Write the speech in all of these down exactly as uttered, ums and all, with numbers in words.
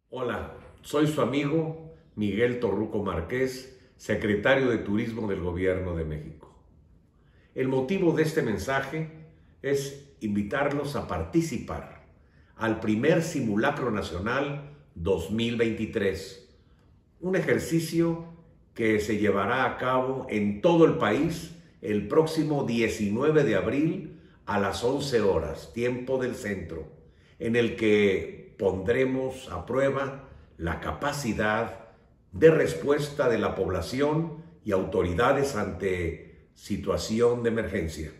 Hola, soy su amigo Miguel Torruco Márquez, secretario de Turismo del Gobierno de México. El motivo de este mensaje es invitarlos a participar al primer Simulacro Nacional dos mil veintitrés, un ejercicio que se llevará a cabo en todo el país el próximo diecinueve de abril a las once horas, tiempo del centro, en el que pondremos a prueba la capacidad de respuesta de la población y autoridades ante situación de emergencia.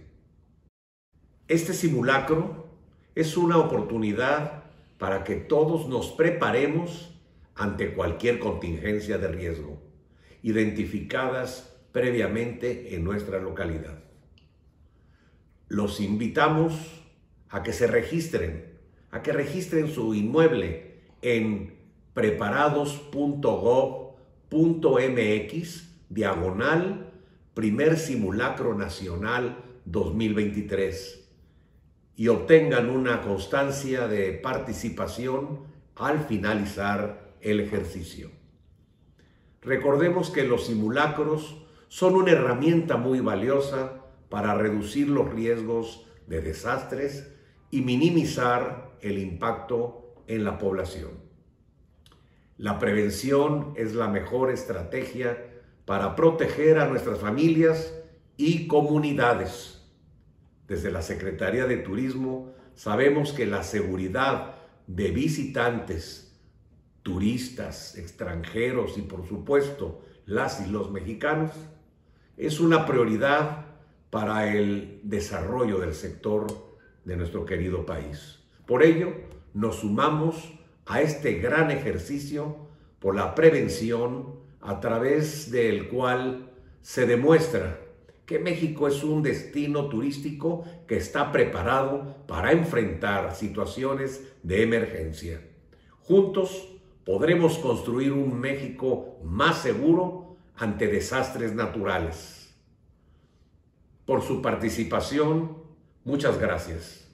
Este simulacro es una oportunidad para que todos nos preparemos ante cualquier contingencia de riesgo, identificadas previamente en nuestra localidad. Los invitamos a que se registren, a que registren su inmueble en preparados punto gob punto mx diagonal primer simulacro nacional dos mil veintitrés y obtengan una constancia de participación al finalizar el ejercicio. Recordemos que los simulacros son una herramienta muy valiosa para reducir los riesgos de desastres y minimizar el impacto en la población. La prevención es la mejor estrategia para proteger a nuestras familias y comunidades. Desde la Secretaría de Turismo sabemos que la seguridad de visitantes, turistas, extranjeros y por supuesto las y los mexicanos es una prioridad para el desarrollo del sector de nuestro querido país. Por ello, nos sumamos a este gran ejercicio por la prevención a través del cual se demuestra que México es un destino turístico que está preparado para enfrentar situaciones de emergencia. Juntos podremos construir un México más seguro ante desastres naturales. Por su participación, muchas gracias.